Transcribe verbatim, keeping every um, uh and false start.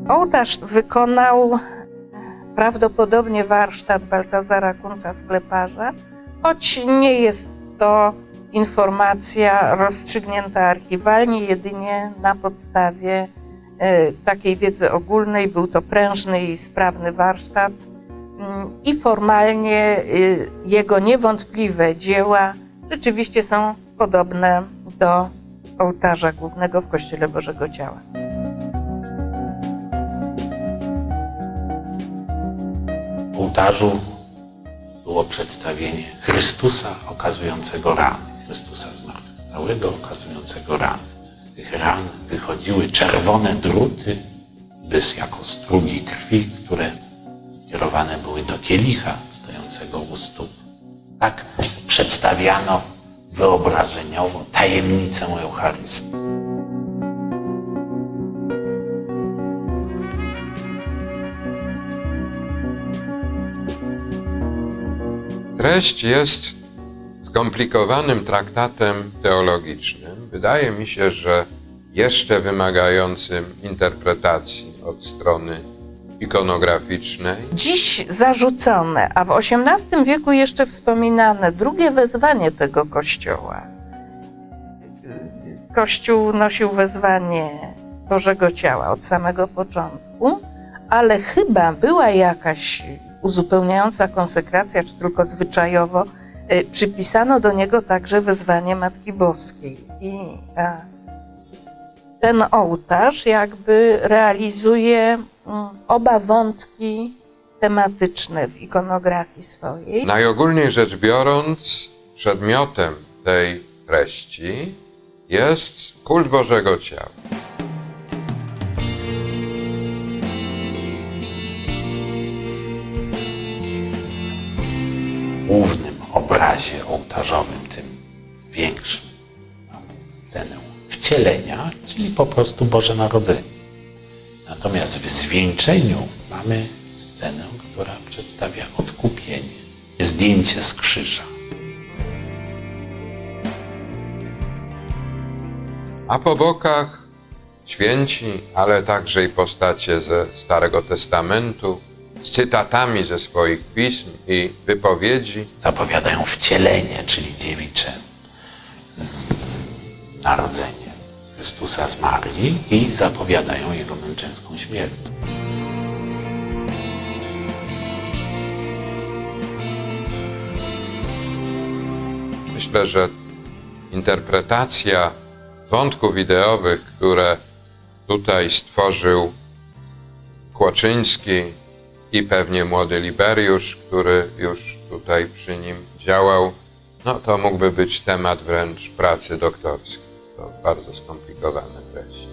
Ołtarz wykonał prawdopodobnie warsztat Baltazara Kuncza Skleparza, choć nie jest to informacja rozstrzygnięta archiwalnie, jedynie na podstawie e, takiej wiedzy ogólnej. Był to prężny i sprawny warsztat mm, i formalnie e, jego niewątpliwe dzieła rzeczywiście są podobne do ołtarza głównego w Kościele Bożego Ciała. W ołtarzu było przedstawienie Chrystusa okazującego rany, Chrystusa zmartwychwstałego okazującego rany. Z tych ran wychodziły czerwone druty, bys jako strugi krwi, które kierowane były do kielicha stojącego u stóp. Tak przedstawiano wyobrażeniowo tajemnicę Eucharystii. Treść jest skomplikowanym traktatem teologicznym. Wydaje mi się, że jeszcze wymagającym interpretacji od strony ikonograficznej. Dziś zarzucone, a w osiemnastym wieku jeszcze wspominane drugie wezwanie tego kościoła. Kościół nosił wezwanie Bożego Ciała od samego początku, ale chyba była jakaś uzupełniająca konsekracja, czy tylko zwyczajowo przypisano do niego także wezwanie Matki Boskiej. I ten ołtarz jakby realizuje oba wątki tematyczne w ikonografii swojej. Najogólniej rzecz biorąc, przedmiotem tej treści jest kult Bożego Ciała. W głównym obrazie ołtarzowym, tym większym, mamy scenę wcielenia, czyli po prostu Boże Narodzenie. Natomiast w zwieńczeniu mamy scenę, która przedstawia odkupienie, zdjęcie z krzyża. A po bokach święci, ale także i postacie ze Starego Testamentu, z cytatami ze swoich pism i wypowiedzi. Zapowiadają wcielenie, czyli dziewicze narodzenie Chrystusa z Marii i zapowiadają Jego męczeńską śmierć. Myślę, że interpretacja wątków ideowych, które tutaj stworzył Kłoczyński i pewnie młody Liberiusz, który już tutaj przy nim działał, no to mógłby być temat wręcz pracy doktorskiej. To bardzo skomplikowane treści.